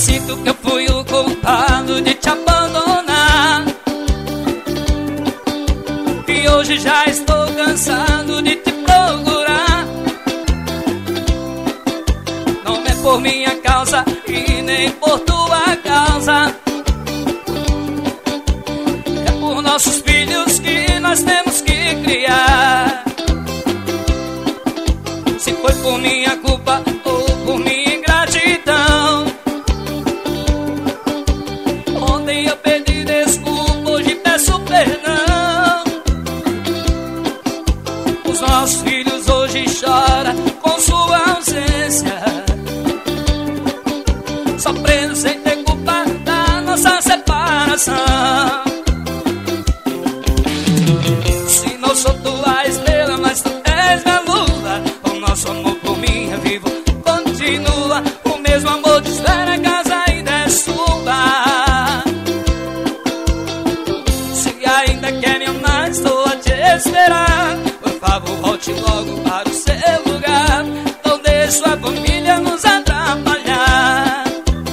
sinto que eu fui o culpado de te abandonar, e hoje já estou cansado de te procurar. Não é por minha causa e nem por tua causa, é por nossos filhos que nós temos que criar. Se foi por minha culpa ou por minha ingratidão, ontem eu pedi desculpa, hoje peço perdão. Os nossos filhos hoje choram com sua ausência, sofrendo sem ter culpa da nossa separação. Se não sou tua estrela, mas tu és minha lua, o nosso amor por mim é vivo, continua. O mesmo amor te espera, a casa ainda é sua. Se ainda quer me amar, estou a te esperar. Por favor, volte logo para o seu lugar, não deixe sua família nos atrapalhar.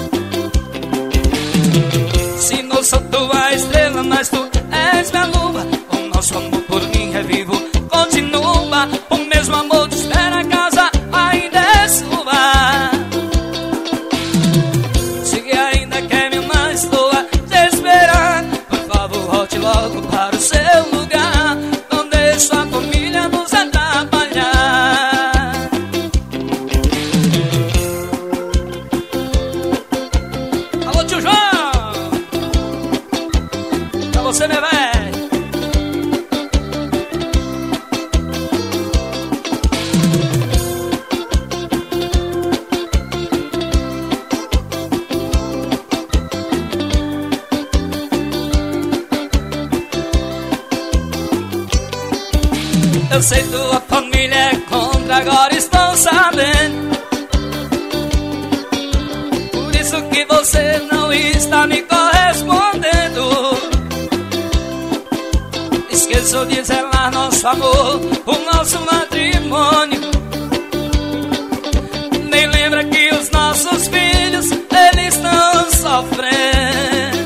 Se não sou tua estrela, mas tu és minha lua, o nosso amor por mim é vivo, continua. O mesmo amor te espera, a casa ainda é sua. Se ainda quer me amar, estou a te esperar. Por favor, volte logo para o seu lugar, não deixe sua família nos atrapalhar. Alô, tio João, pra você, meu velho. Eu sei tua família é contra, agora estou sabendo. Por isso que você não está me correspondendo. Esqueçou de zelar nosso amor, o nosso matrimônio. Nem lembra que os nossos filhos, eles estão sofrendo.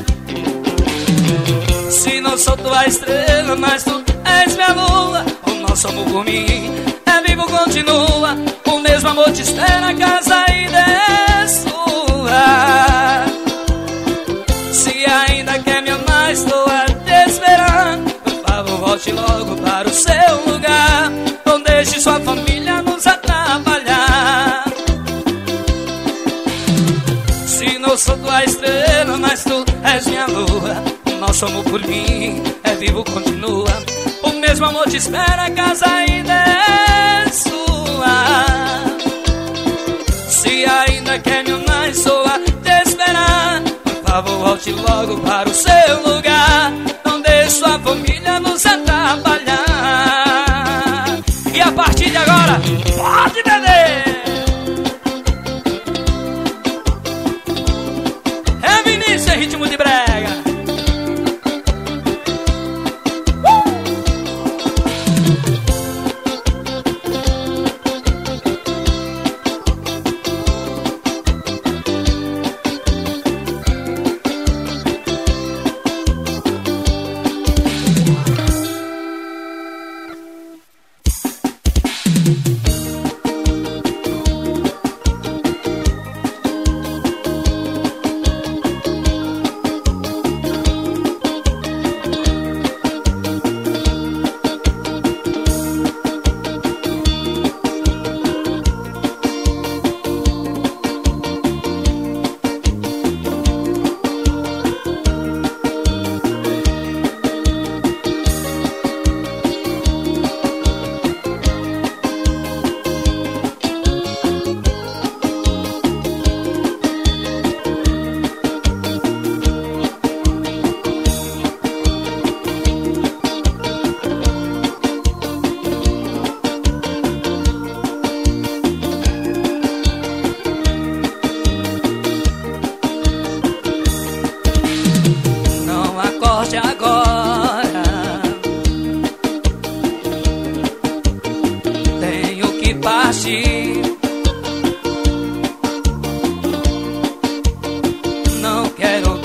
Se não sou tua estrela, mas tu és minha lua, nosso amor por mim é vivo, continua. O mesmo amor te espera, a casa ainda é sua. Se ainda quer me amar, estou a te esperar. Por favor, volte logo para o seu lugar, não deixe sua família nos atrapalhar. Se não sou tua estrela, mas tu és minha lua, o nosso amor por mim é vivo, continua. O mesmo amor te espera, a casa ainda é sua. Se ainda quer me amar, estou a te esperar. Por favor, volte logo para o seu lugar, não deixe sua família nos atrapalhar. E a partir de agora, pode beber! É Vinícius, é ritmo de brega.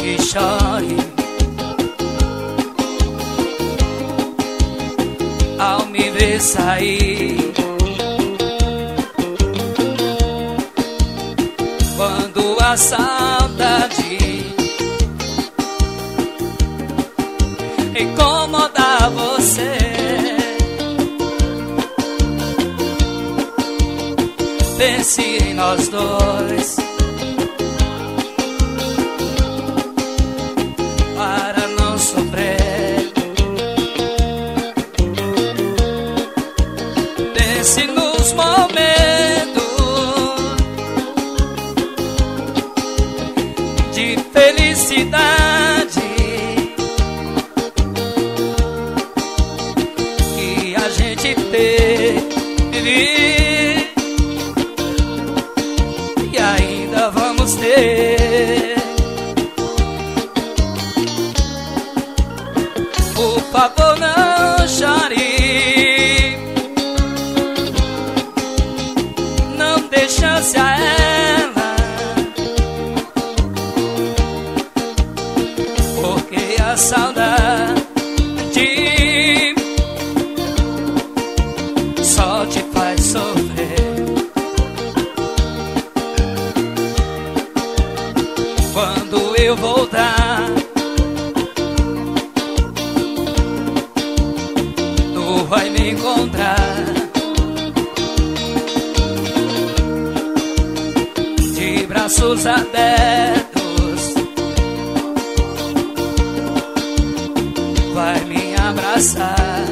que chore ao me ver sair. Quando a saudade incomoda você, pense em nós dois para não sofrer. Pense nos momentos de felicidade que a gente teve e ainda vamos ter. Por favor, não chore, não dê chance a ela, porque a saudade só te faz sofrer. Quando eu voltar, tu vai me encontrar de braços abertos, vai me abraçar,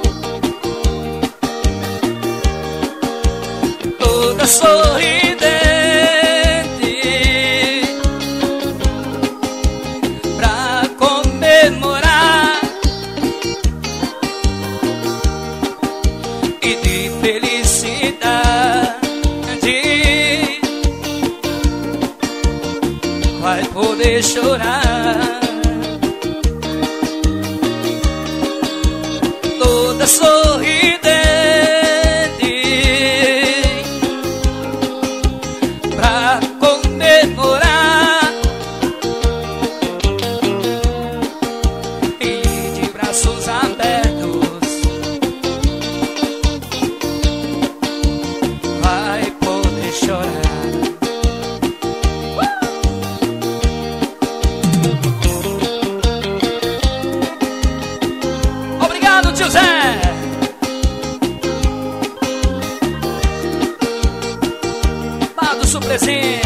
toda sorridente, pra comemorar e de felicidade vai poder chorar. Toda sorridente pra comemorar e de braços abertos vai poder chorar. Obrigado, tio Zé. Bado Surpresinha.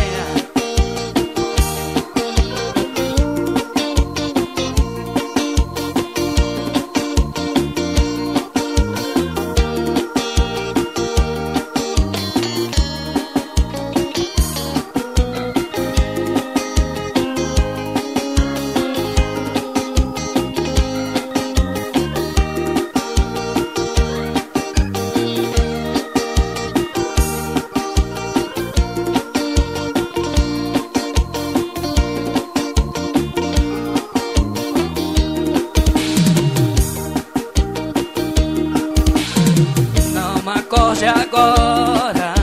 Acorde agora,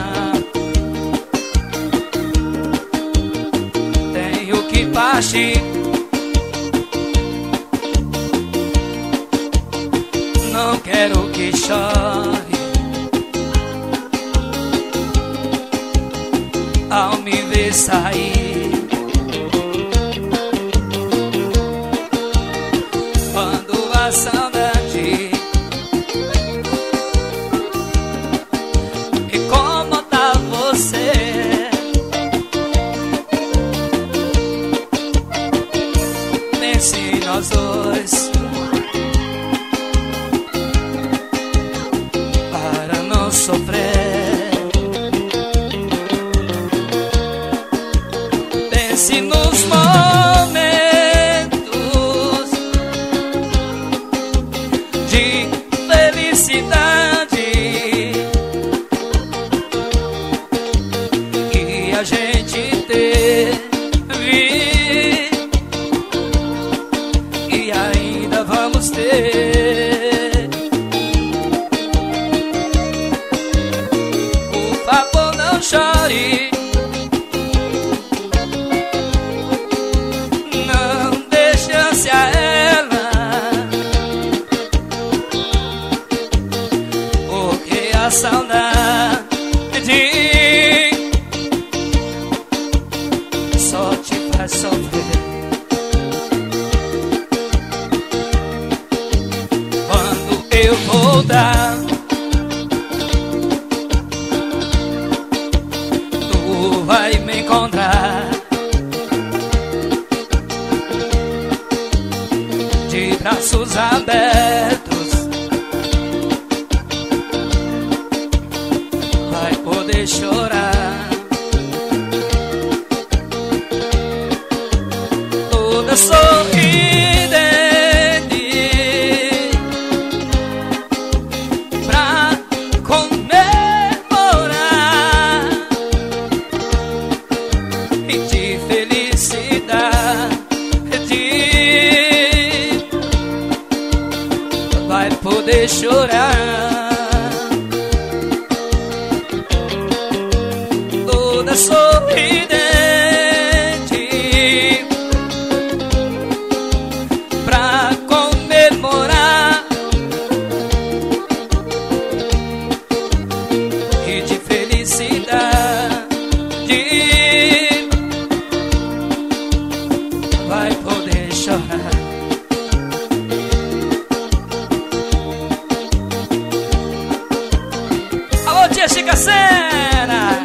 tenho que partir. Não quero que chore ao me ver sair. Quando a saudade incomoda você, pense em nós dois para não sofrer. Pense nos momentos de felicidade que a gente teve e ainda vou dar. Tu vai me encontrar de braços abertos, vai poder chorar. Toda sorridente pra comemorar e de felicidade vai poder chorar. Toda sorridente pra comemorar e de felicidade vai poder chorar. Alô, tia Chica Sena!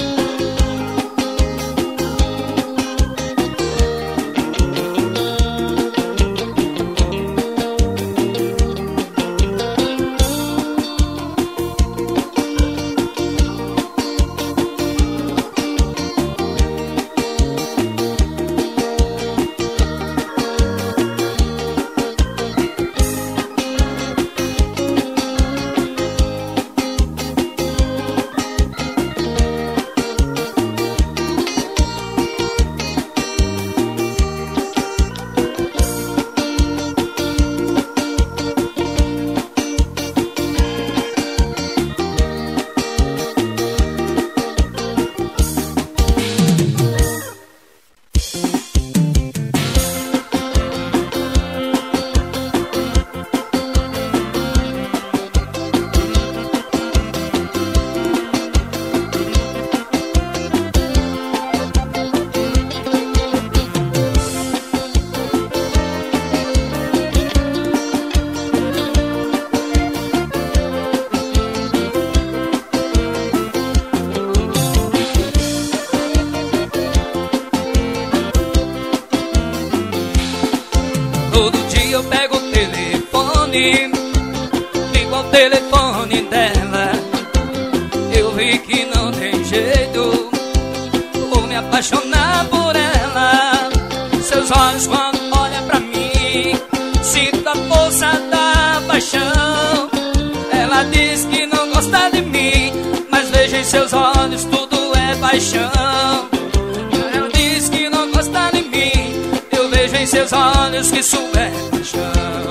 Todo dia eu pego o telefone, ligo ao telefone dela. Eu vi que não tem jeito, vou me apaixonar por ela. Seus olhos quando olham pra mim, sinto a força da paixão. Ela diz que não gosta de mim, mas veja em seus olhos tudo é paixão. Ela diz que não gosta de mim, eu vejo em seus olhos que isso é paixão.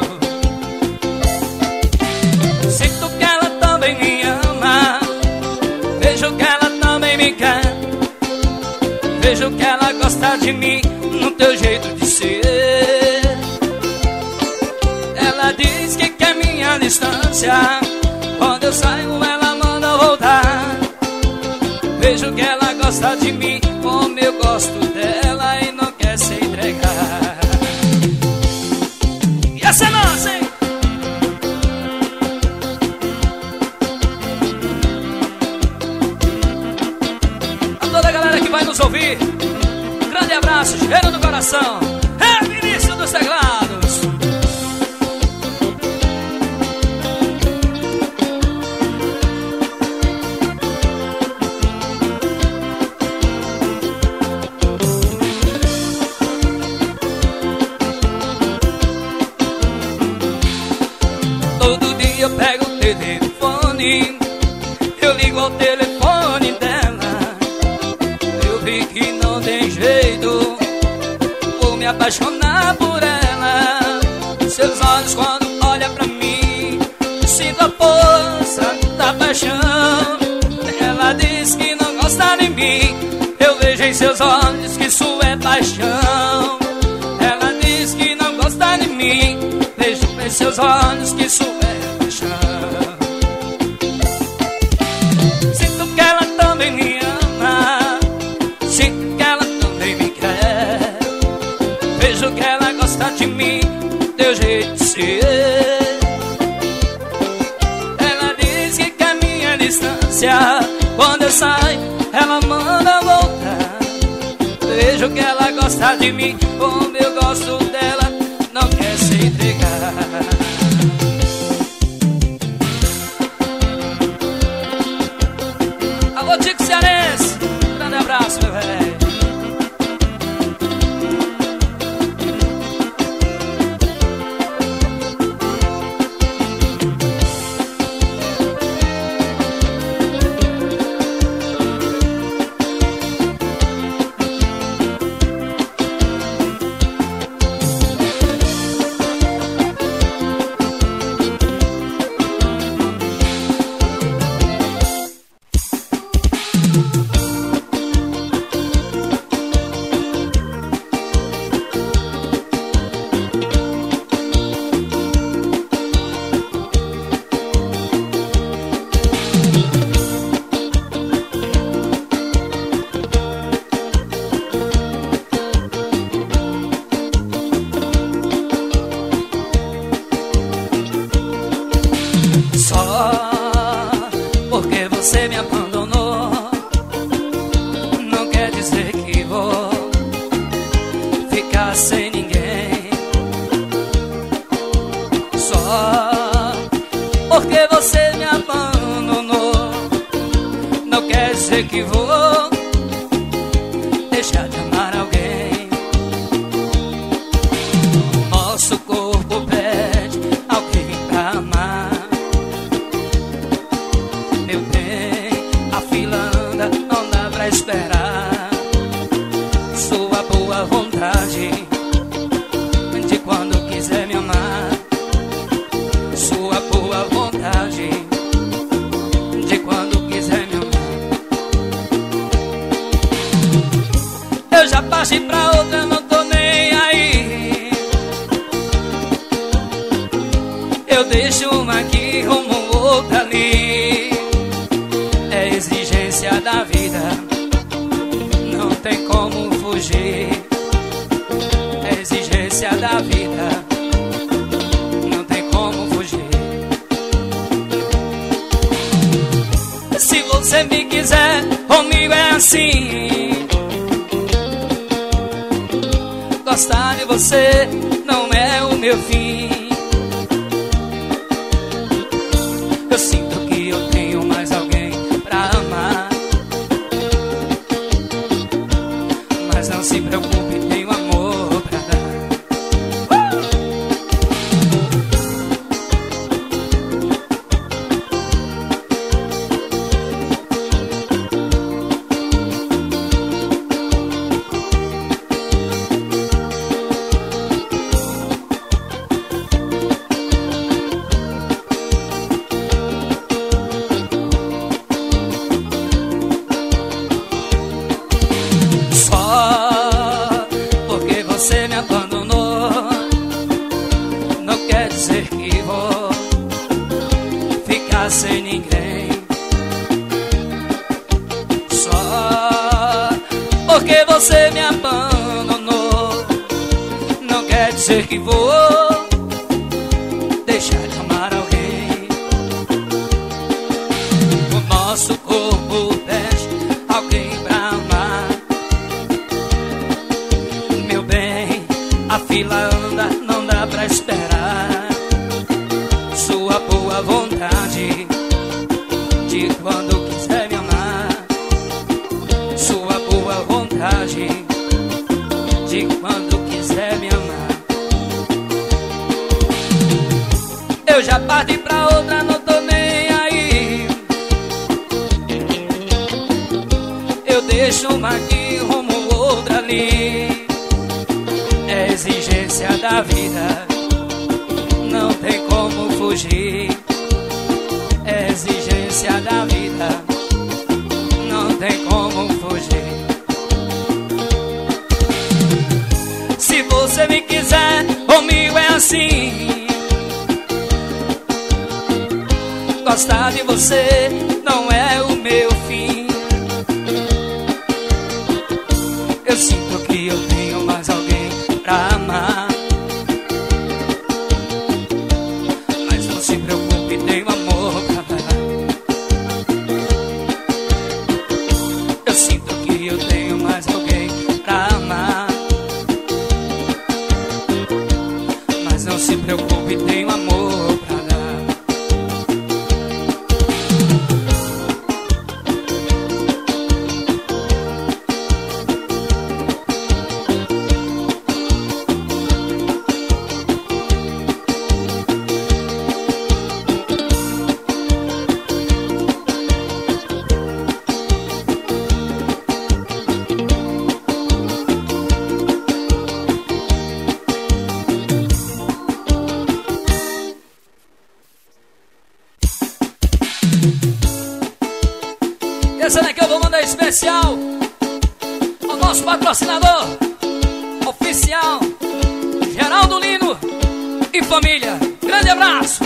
Sinto que ela também me ama, vejo que ela também me quer, vejo que ela gosta de mim no teu jeito de ser. Ela diz que quer minha distância, quando eu saio ela manda voltar. Vejo que ela gosta de mim como eu gosto dela e não quer se entregar. E essa é nossa, hein? A toda a galera que vai nos ouvir, um grande abraço, cheiro no coração. É Vinícius dos Teclados. Todo dia eu pego o telefone, eu ligo ao telefone dela. Eu vi que não tem jeito, vou me apaixonar por ela. Seus olhos quando olham pra mim, sinto a força da paixão. Ela diz que não gosta de mim, eu vejo em seus olhos que isso é paixão. Ela diz que não gosta de mim, vejo em seus olhos que isso é paixão. Sinto que ela também me ama, sinto que ela também me quer, vejo que ela gosta de mim, teu jeito de ser. distância. Quando eu saio, ela manda voltar. Vejo que ela gosta de mim, como eu gosto dela, não quer se entregar. Alô, Tico Cearense, grande abraço, meu velho. Você me abandonou, não quer dizer que vou ficar sem ninguém. Só porque você me abandonou, não quer dizer que vou deixar de amar alguém. Nosso corpo pede alguém pra amar. Não dá pra esperar sua boa vontade de quando quiser me amar. Sua boa vontade de quando quiser me amar. Eu já passei pra outra, não tô nem aí. Eu deixo uma aqui, rumo outra ali. É exigência da vida, não tem como fugir. É exigência da vida, não tem como fugir. Se você me quiser, comigo é assim. Gostar de você não é o meu fim. Eu sinto que eu tenho mais alguém pra amar, mas não se preocupe, tenho amor pra dar. Você me abandonou, não quer dizer que vou ficar sem ninguém. Só porque você me abandonou, não quer dizer que vou deixar de amar alguém. O nosso corpo pede alguém pra amar. A fila anda, não dá pra esperar sua boa vontade de quando quiser me amar. Sua boa vontade de quando quiser me amar. Eu já parti pra outra, não tô nem aí. Eu deixo uma aqui, rumo outra ali. É exigência da vida, não tem como fugir. É exigência da vida, não tem como fugir. Se você me quiser, comigo é assim. Gostar de você não é o meu fim. Eu sinto que eu tenho mais alguém pra amar, mas não se preocupe, tenho amor pra dar. se preocupe, tenho amor pra dar. Essa daqui eu vou mandar especial ao nosso patrocinador oficial, Geraldo Lino e família. Grande abraço!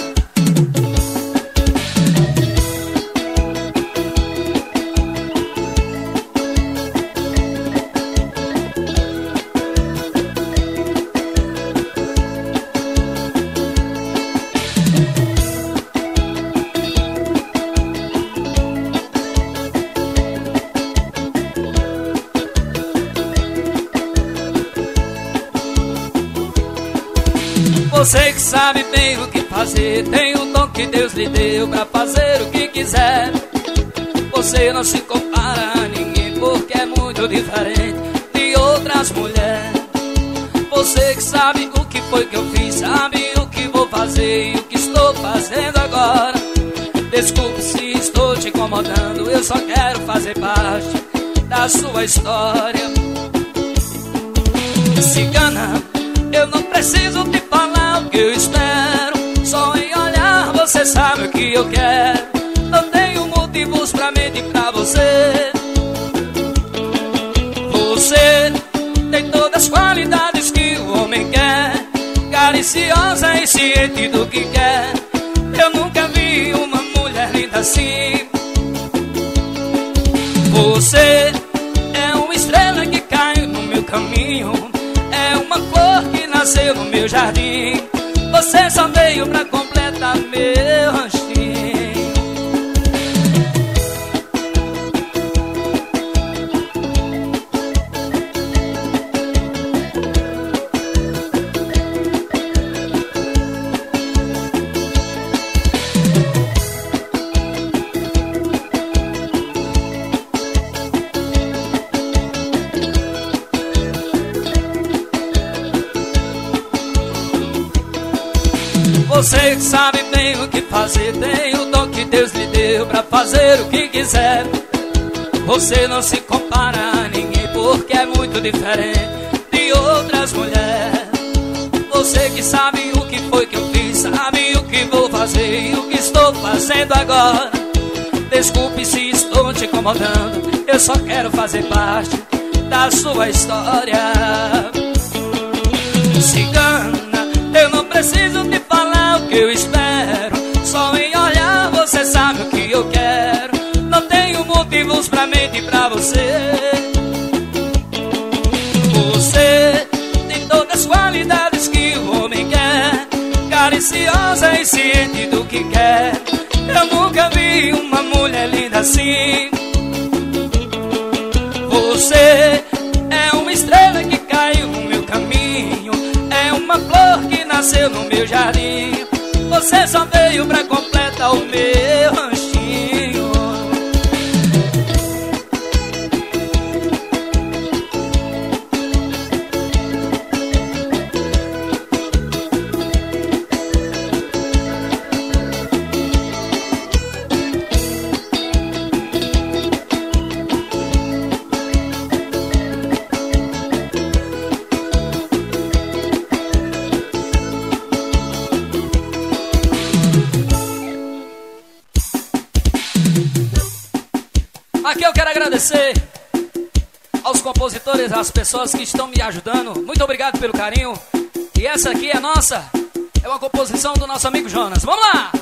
Você que sabe bem o que fazer, tem o dom que Deus lhe deu pra fazer o que quiser. Você não se compara a ninguém porque é muito diferente de outras mulheres. Você que sabe o que foi que eu fiz, sabe o que vou fazer e o que estou fazendo agora. Desculpe se estou te incomodando, eu só quero fazer parte da sua história. Cigana, eu não preciso te falar o que eu espero, só em olhar você sabe o que eu quero. Não tenho motivos pra mentir pra você. Você tem todas as qualidades que o homem quer, cariciosa e ciente do que quer. Eu nunca vi uma mulher linda assim. Você é uma estrela que cai no meu caminho, é uma flor que nasceu no meu jardim. Você só veio pra completar meu ranchinho. Você que sabe bem o que fazer, tem o dom que Deus lhe deu pra fazer o que quiser. Você não se compara a ninguém porque é muito diferente de outras mulheres. Você que sabe o que foi que eu fiz, sabe o que vou fazer e o que estou fazendo agora. Desculpe se estou te incomodando, eu só quero fazer parte da sua história. Cigana, eu não preciso te falar o que eu espero, só em olhar você sabe o que eu quero. Não tenho motivos pra mentir pra você. Você tem todas as qualidades que o homem quer, cariciosa e ciente do que quer. Eu nunca vi uma mulher linda assim. Você é uma estrela que caiu no meu caminho, é uma flor que nasceu no meu jardim. Você só veio pra completar o meu ranchinho. Aqui eu quero agradecer aos compositores, às pessoas que estão me ajudando. Muito obrigado pelo carinho. E essa aqui é nossa, é uma composição do nosso amigo Jonas. Vamos lá!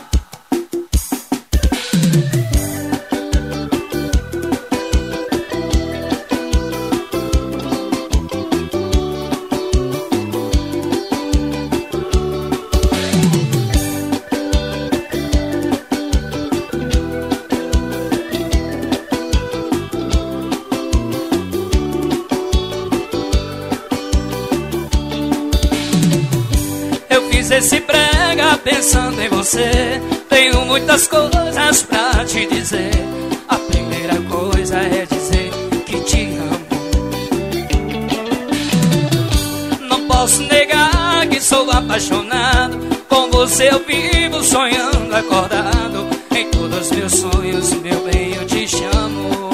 fiz esse brega pensando em você. Tenho muitas coisas pra te dizer. A primeira coisa é dizer que te amo. Não posso negar que sou apaixonado. Com você eu vivo sonhando acordado. Em todos os meus sonhos, meu bem, eu te chamo.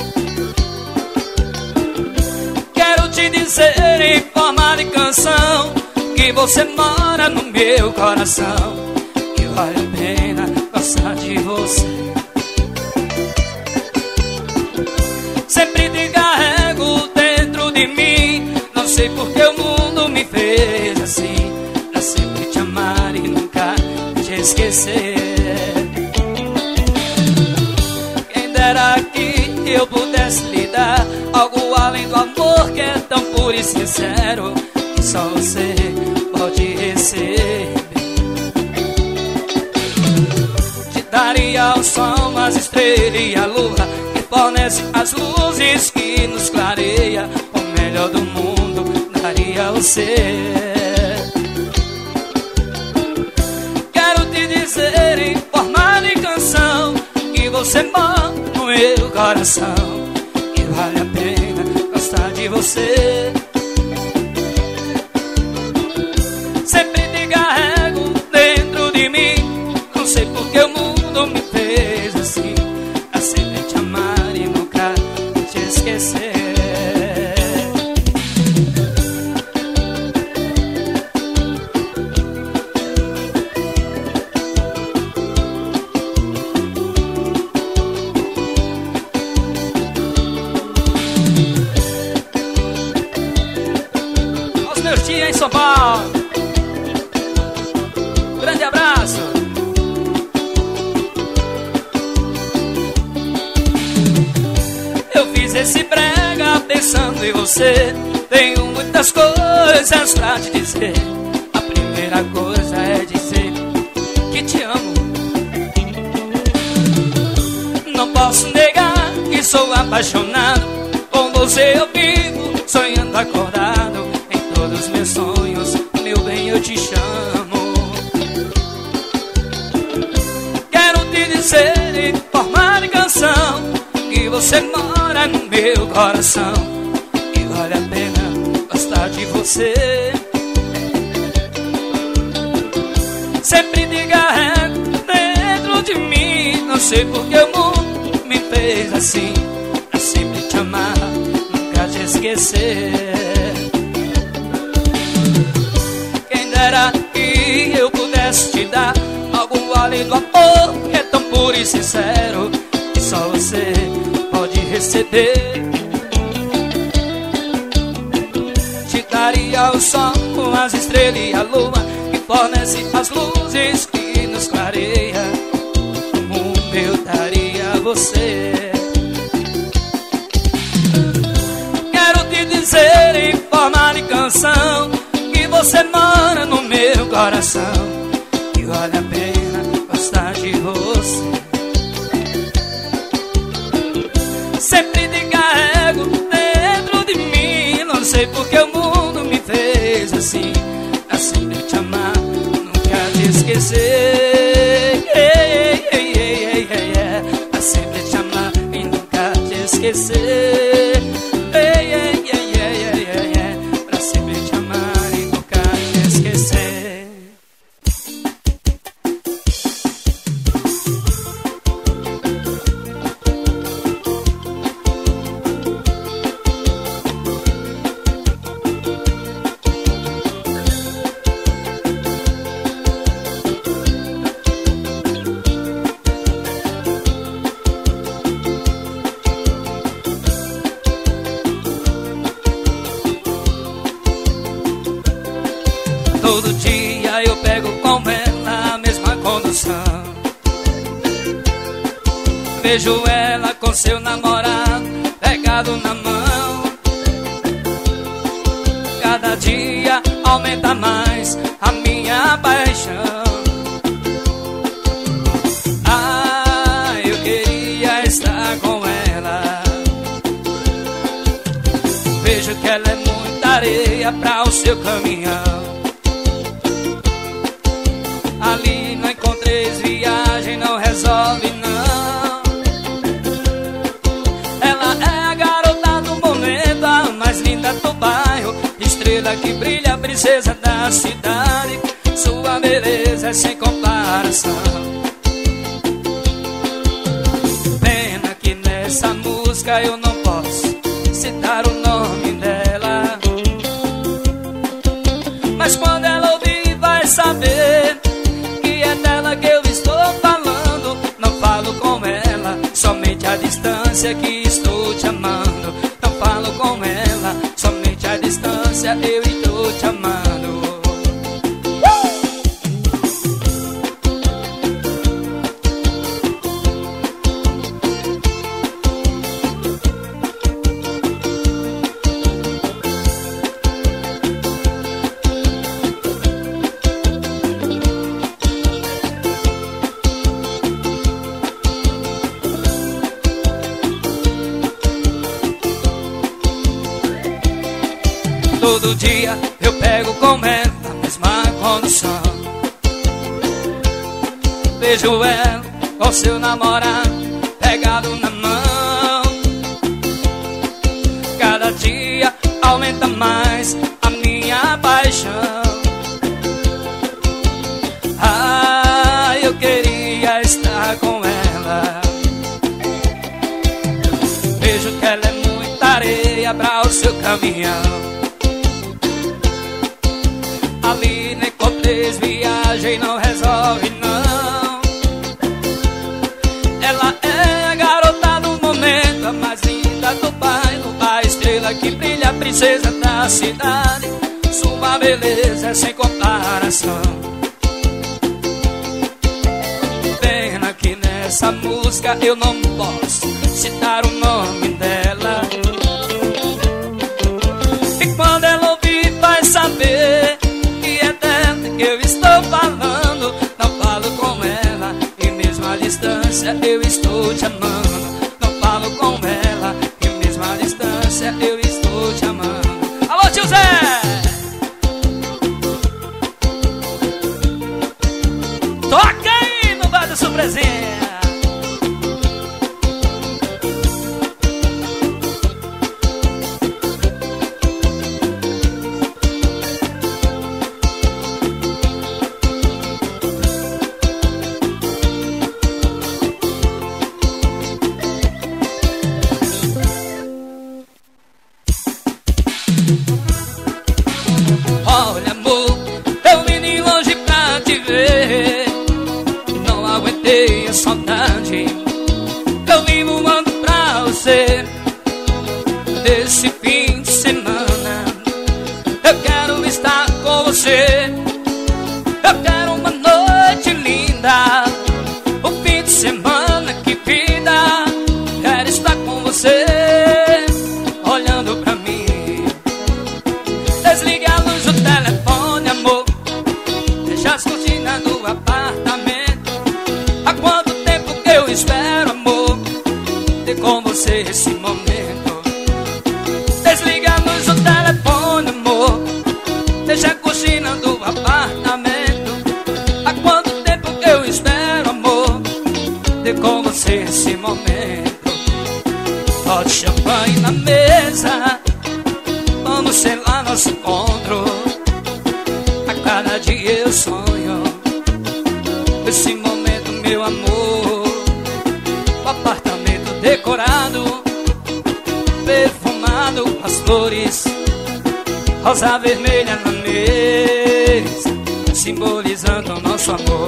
Quero te dizer em forma de canção que você mora no meu coração, que vale a pena gostar de você. Sempre te carrego dentro de mim. Não sei porque o mundo me fez assim, pra sempre te amar e nunca te esquecer. Quem dera que eu pudesse lhe dar algo além do amor que é tão puro e sincero, que só você pode receber. Te daria o sol, as estrelas e a lua, que fornece as luzes que nos clareia. O melhor do mundo daria a você. Quero te dizer em forma de canção que você mora no meu coração, que vale a pena gostar de você. Sempre te carrego dentro de mim. Não sei porque o mundo me fez assim, pra sempre te amar e nunca te esquecer. Aos meus dias em São Paulo, grande abraço. Eu fiz esse brega pensando em você. Tenho muitas coisas pra te dizer. A primeira coisa é dizer que te amo. Não posso negar que sou apaixonado. Com você eu vivo sonhando acordado. Em todos os meus sonhos, meu bem, eu te chamo. Em forma de canção que você mora no meu coração, que vale a pena gostar de você. Sempre te carrego dentro de mim. Não sei porque o mundo me fez assim, pra sempre te amar, nunca te esquecer. Quem dera que eu pudesse te dar algo além do amor que é tão puro e sincero, que só você pode receber. Te daria o sol, as estrelas e a lua, que fornece as luzes que nos clareia. O mundo eu daria a você. Quero te dizer em forma de canção que você mora no meu coração, que vale a pena gostar de você. Sempre te carrego dentro de mim. Não sei porque o mundo me fez assim, pra sempre te amar, nunca te esquecer. Pra sempre te amar e nunca te esquecer. Pra sempre te amar e nunca te esquecer. Todo dia eu pego com ela a mesma condução. Vejo ela com seu namorado pegado na mão. Cada dia aumenta mais a minha paixão. Ah, eu queria estar com ela. Vejo que ela é muita areia para o seu caminhão. estrela que brilha, princesa da cidade. Sua beleza é sem comparação. Pena que nessa música eu não posso citar o nome dela, mas quando ela ouvir vai saber que é dela que eu estou falando. Não falo com ela, somente à distância que estou te amando. Não falo com ela, somente à distância eu estou te amando. Todo dia eu pego com ela a mesma condução. Vejo ela com seu namorado pegado na mão. Cada dia aumenta mais a minha paixão. Ah, eu queria estar com ela. Vejo que ela é muita areia para o seu caminhão. Ali nem com 3 viagens não resolve não. Ela é a garota do momento, a mais linda do bairro, a estrela que brilha, a princesa da cidade. Sua beleza é sem comparação. Pena que nessa música eu não posso citar o nome dela, e quando ela ouvir vai saber que eu estou falando. Não falo com ela e mesmo à distância eu estou te amando. Não falo com ela e mesmo à distância eu estou te amando. Alô, tio Zé! Toca aí no bar da surpresinha. Olha, amor, eu vim de longe pra te ver. Não aguentei a saudade, eu vim voando pra você. Nesse fim de semana eu quero estar com você. Eu quero uma noite linda, o fim de semana que vida. Quero estar com você, olhando pra mim. Desliga a luz do telefone, amor, deixa as cortinas no apartamento. Há quanto tempo que eu espero, amor, ter com você esse momento. Desliga a luz do telefone, amor, deixa a cortina do apartamento. Há quanto tempo que eu espero, amor, ter com você esse momento. Bote champanhe na mesa, vamos selar nosso encontro. A cada dia eu sonho esse momento, meu amor. O apartamento decorado, perfumado com as flores, rosa vermelha na mesa, simbolizando o nosso amor.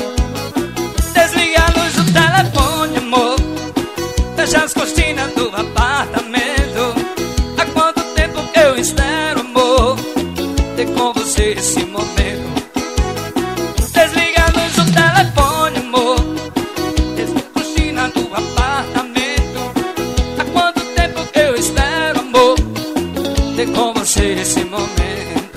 Desliga a luz do telefone, amor, deixa as cortinas do apartamento. Há quanto tempo que eu espero, amor, ter com você esse momento. Desliga a luz do telefone, amor, deixa a cortina do apartamento. Há quanto tempo que eu espero, amor, ter com você esse momento.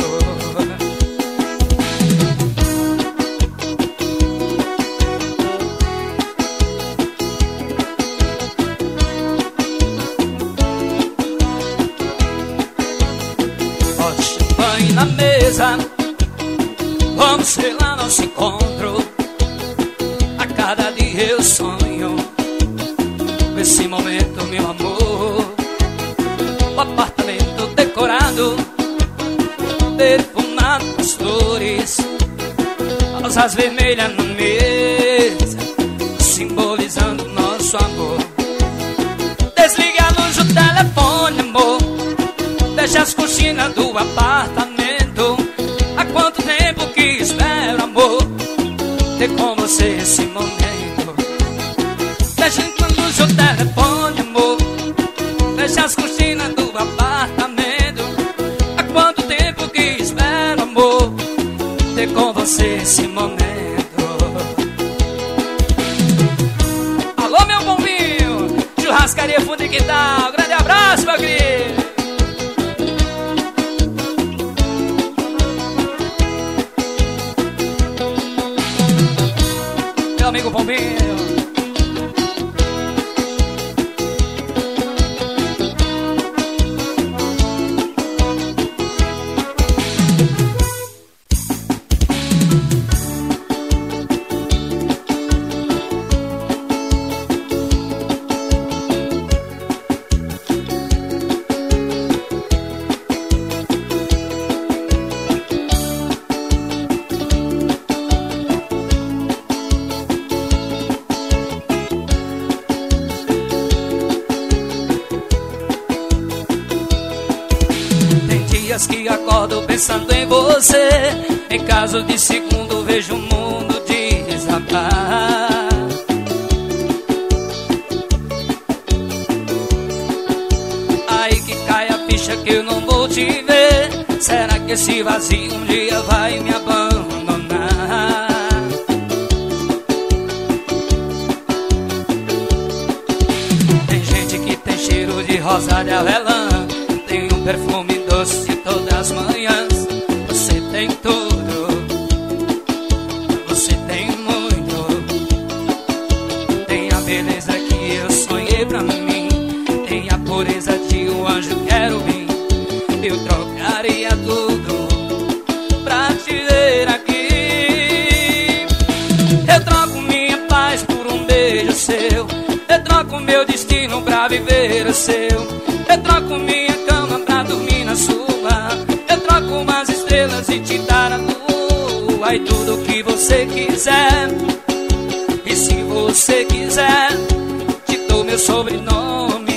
Na mesa, vamos selar nosso encontro. A cada dia eu sonho com esse momento, meu amor. O apartamento decorado, rosas vermelhas na mesa, simbolizando nosso amor. Desligue a luz do telefone, amor, deixa as cortinas do apartamento. Há quanto tempo que espero, amor, ter com você esse momento. Deixa a luz do telefone, amor, deixa as cortinas do apartamento. Há quanto tempo que espero, amor, ter com você esse momento. Alô, meu bombinho, churrascaria Fundo e Quintal. Grande abraço, meu querido. Meu amigo bombinho. Que acordo pensando em você, em caso de segundo vejo o mundo desabar. Aí que cai a ficha que eu não vou te ver. Será que esse vazio um dia vai me abandonar? Tem gente que tem cheiro de rosa de avelã, tem um perfume doce todas as manhãs. Você tem tudo, você tem muito. Tem a beleza que eu sonhei pra mim, tem a pureza de um anjo querubim. Eu trocaria tudo pra te ver aqui. Eu troco minha paz por um beijo seu, eu troco meu destino pra viver o seu. Eu troco minha cama pra dormir na sua, eu troco umas estrelas e te dar a lua. E tudo que você quiser, e se você quiser, te dou meu sobrenome.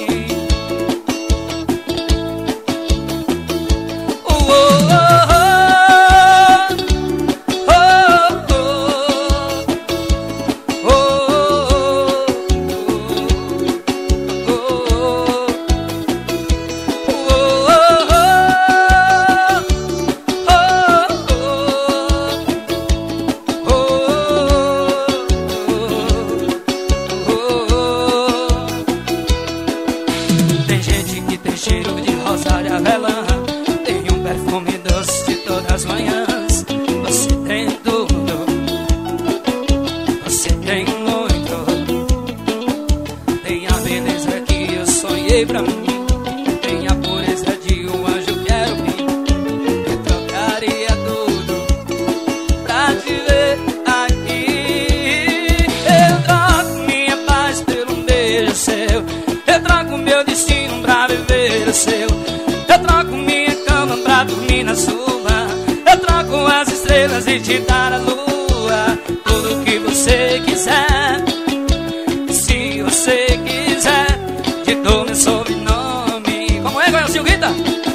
Pra mim, tem a pureza de um anjo querubim. Eu trocaria tudo pra te ver aqui. Eu troco minha paz por um beijo seu, eu troco meu destino pra viver o seu. Eu troco minha cama pra dormir na sua, eu troco as estrelas e te dar a lua. Tudo que você quiser, se você quiser, te dou meu sobrenome. Como é, Goiânia Grita?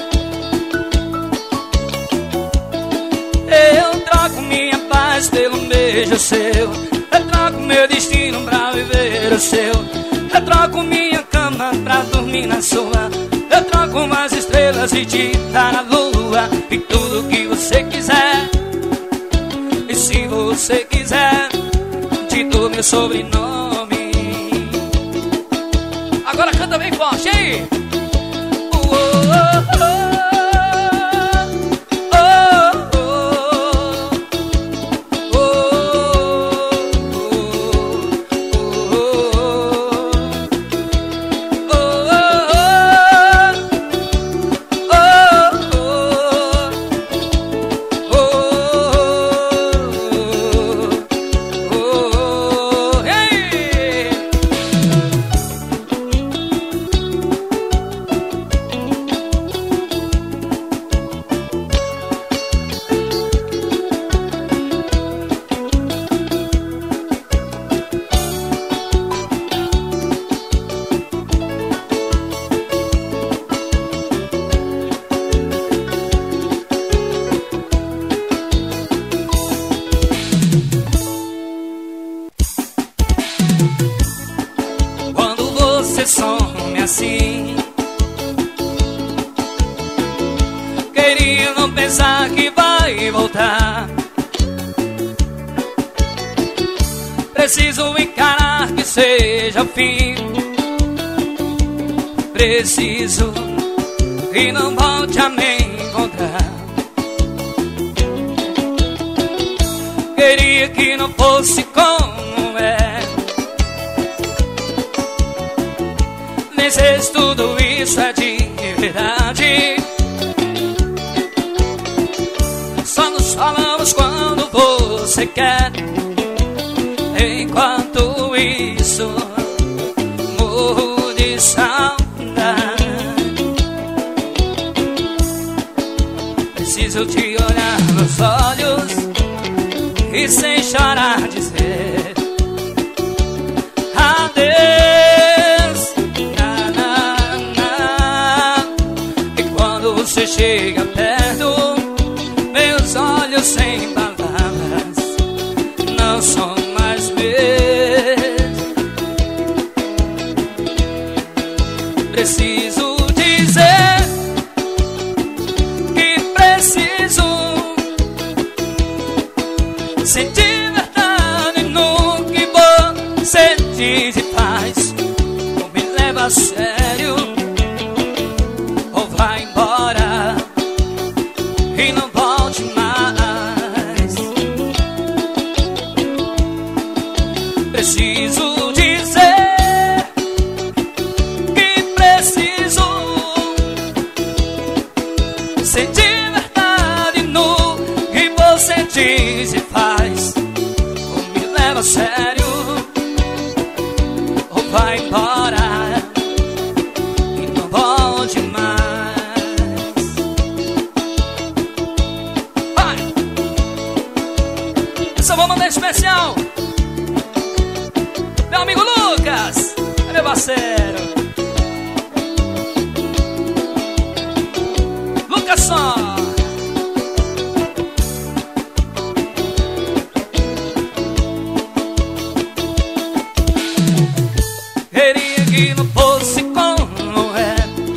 Eu troco minha paz pelo beijo seu, eu troco meu destino pra viver o seu. Eu troco minha cama pra dormir na sua, eu troco umas estrelas e te dar a lua. E tudo que você quiser, e se você quiser, te dou meu sobrenome. Agora canta bem forte, hein? Preciso encarar que seja o fim. Preciso que não volte a me encontrar. Queria que não fosse como é. Nem sei se tudo isso é de verdade. Só nos falamos quando você quer. Enquanto isso, morro de saudade. Preciso te olhar nos olhos e sem chorar dizer adeus, na, na, na. E quando você chega perto, meus olhos sem palavras não são mais meus. Preciso dizer que preciso sentir verdade no que você diz e faz. Ou me leva a sério, ou vai embora e não volte mais. Preciso dizer que preciso sentir verdade no que você diz e faz. Ou me leva a sério, ou vai embora e não volte mais. Vai! Essa eu vou mandar especial meu amigo Lucas, é meu parceiro Lucas só. Queria que não fosse como é.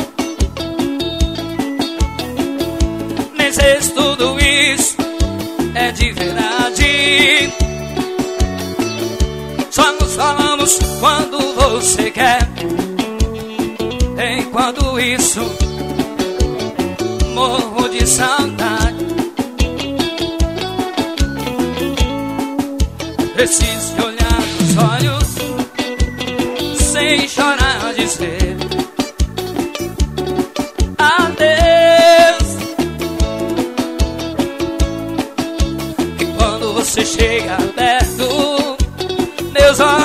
Nem sei se tudo isso é de verdade. Só nos falamos quando você quer. Enquanto isso, morro de saudade. Preciso te olhar nos olhos sem chorar, dizer adeus. E quando você chega perto, meus olhos